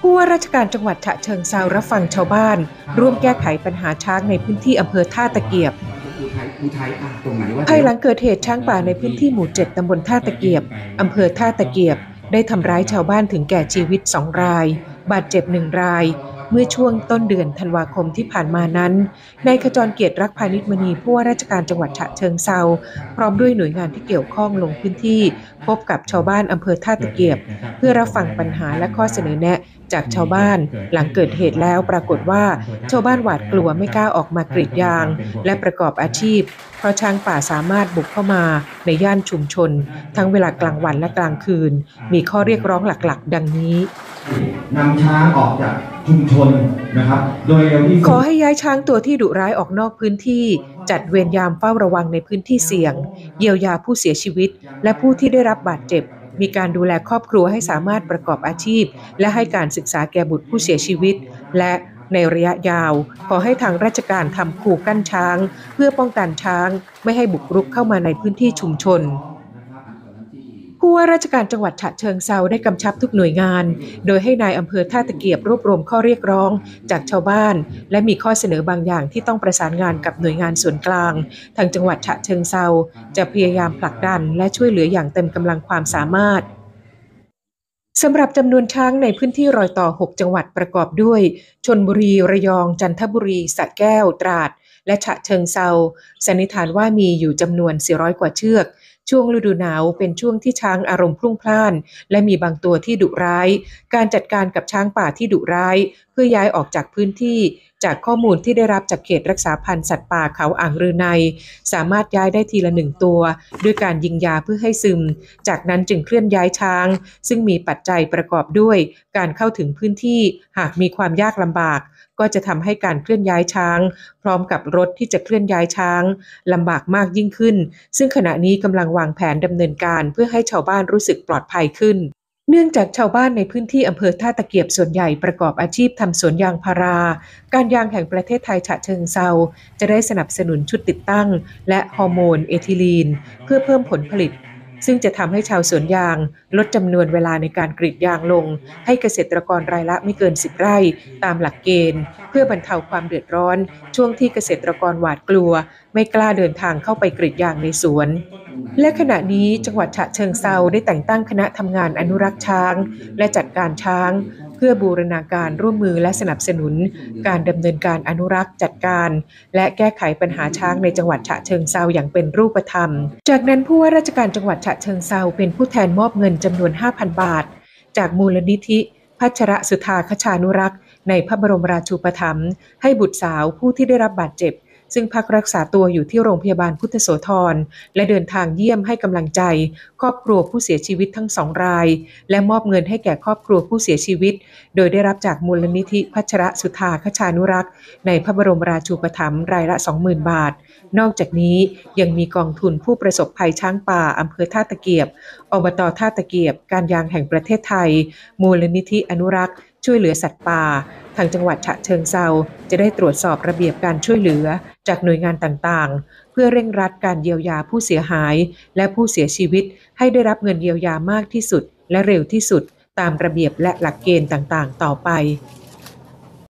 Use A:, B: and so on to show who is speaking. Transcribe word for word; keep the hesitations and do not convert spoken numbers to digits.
A: ผู้ว่าราชการจังหวัดฉะเชิงเทรารับฟังชาวบ้านร่วมแก้ไขปัญหาช้างในพื้นที่อำเภอท่าตะเกียบภายหลังเกิดเหตุช้างป่าในพื้นที่หมู่เจ็ดตำบลท่าตะเกียบอำเภอท่าตะเกียบได้ทำร้ายชาวบ้านถึงแก่ชีวิตสองรายบาดเจ็บหนึ่งรายเมื่อช่วงต้นเดือนธันวาคมที่ผ่านมานั้นนายขจรเกียรติรักพานิชมณีผู้ว่าราชการจังหวัดฉะเชิงเทราพร้อมด้วยหน่วยงานที่เกี่ยวข้องลงพื้นที่พบกับชาวบ้านอำเภอท่าตะเกียบเพื่อรับฟังปัญหาและข้อเสนอแนะจากชาวบ้านหลังเกิดเหตุแล้วปรากฏว่าชาวบ้านหวาดกลัวไม่กล้าออกมากรีดยางและประกอบอาชีพเพราะช้างป่าสามารถบุกเข้ามาในย่านชุมชนทั้งเวลากลางวันและกลางคืนมีข้อเรียกร้องหลักๆดังนี้
B: นำช้างออกจากชุมชนนะครับโดยเร็วที่สุด
A: ขอให้ย้ายช้างตัวที่ดุร้ายออกนอกพื้นที่จัดเวรยามเฝ้าระวังในพื้นที่เสี่ยงเยียวยาผู้เสียชีวิตและผู้ที่ได้รับบาดเจ็บมีการดูแลครอบครัวให้สามารถประกอบอาชีพและให้การศึกษาแก่บุตรผู้เสียชีวิตและในระยะยาวขอให้ทางราชการทำคูกั้นช้างเพื่อป้องกันช้างไม่ให้บุกรุกเข้ามาในพื้นที่ชุมชนผู้ว่าราชการจังหวัดฉะเชิงเทราได้กำชับทุกหน่วยงานโดยให้นายอำเภอท่าตะเกียบรวบรวมข้อเรียกร้องจากชาวบ้านและมีข้อเสนอบางอย่างที่ต้องประสานงานกับหน่วยงานส่วนกลางทางจังหวัดฉะเชิงเทราจะพยายามผลักดันและช่วยเหลืออย่างเต็มกำลังความสามารถสำหรับจำนวนช้างในพื้นที่รอยต่อหกจังหวัดประกอบด้วยชลบุรีระยองจันทบุรีสระแก้วตราดและฉะเชิงเทราสันนิษฐานว่ามีอยู่จำนวนสี่ร้อยกว่าเชือกช่วงฤดูหนาวเป็นช่วงที่ช้างอารมณ์พลุ่งพล่านและมีบางตัวที่ดุร้ายการจัดการกับช้างป่าที่ดุร้ายเพื่อย้ายออกจากพื้นที่จากข้อมูลที่ได้รับจากเขตรักษาพันธุ์สัตว์ป่าเขาอ่างรืนัยสามารถย้ายได้ทีละหนึ่งตัวด้วยการยิงยาเพื่อให้ซึมจากนั้นจึงเคลื่อนย้ายช้างซึ่งมีปัจจัยประกอบด้วยการเข้าถึงพื้นที่หากมีความยากลำบากก็จะทำให้การเคลื่อนย้ายช้างพร้อมกับรถที่จะเคลื่อนย้ายช้างลำบากมากยิ่งขึ้นซึ่งขณะนี้กำลังวางแผนดำเนินการเพื่อให้ชาวบ้านรู้สึกปลอดภัยขึ้นเนื่องจากชาวบ้านในพื้นที่อำเภอท่าตะเกียบส่วนใหญ่ประกอบอาชีพทำสวนยางพาราการยางแห่งประเทศไทยฉะเชิงเทราจะได้สนับสนุนชุดติดตั้งและฮอร์โมนเอทิลีนเพื่อเพิ่มผลผลิตซึ่งจะทำให้ชาวสวนยางลดจำนวนเวลาในการกรีดยางลงให้เกษตรกรรายละไม่เกินสิบไร่ตามหลักเกณฑ์เพื่อบรรเทาความเดือดร้อนช่วงที่เกษตรกรหวาดกลัวไม่กล้าเดินทางเข้าไปกรีดยางในสวนและขณะนี้จังหวัดฉะเชิงเทราได้แต่งตั้งคณะทำงานอนุรักษ์ช้างและจัดการช้างเพื่อบูรณาการร่วมมือและสนับสนุนการดำเนินการอนุรักษ์จัดการและแก้ไขปัญหาช้างในจังหวัดฉะเชิงเทราอย่างเป็นรูปธรรมจากนั้นผู้ว่าราชการจังหวัดฉะเชิงเทราเป็นผู้แทนมอบเงินจำนวน ห้าพัน บาทจากมูลนิธิพัชรสุธาคชานุรักษ์ในพระบรมราชูปถัมภ์ให้บุตรสาวผู้ที่ได้รับบาดเจ็บซึ่งพักรักษาตัวอยู่ที่โรงพยาบาลพุทธโสธรและเดินทางเยี่ยมให้กำลังใจครอบครัวผู้เสียชีวิตทั้งสองรายและมอบเงินให้แก่ครอบครัวผู้เสียชีวิตโดยได้รับจากมูลนิธิพัชรสุธาคชานุรักษ์ในพระบรมราชูปถัมภ์รายละ สองหมื่น บาทนอกจากนี้ยังมีกองทุนผู้ประสบภัยช้างป่าอำเภอท่าตะเกียบอบต.ท่าตะเกียบการยางแห่งประเทศไทยมูลนิธิอนุรักษ์ช่วยเหลือสัตว์ป่าทางจังหวัดฉะเชิงเทราจะได้ตรวจสอบระเบียบการช่วยเหลือจากหน่วยงานต่างๆเพื่อเร่งรัดการเยียวยาผู้เสียหายและผู้เสียชีวิตให้ได้รับเงินเยียวยามากที่สุดและเร็วที่สุดตามระเบียบและหลักเกณฑ์ต่างๆต่อไป